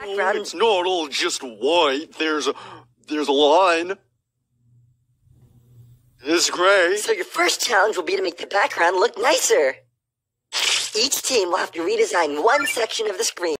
Background. It's not all just white. There's a line. It's gray. So your first challenge will be to make the background look nicer. Each team will have to redesign one section of the screen.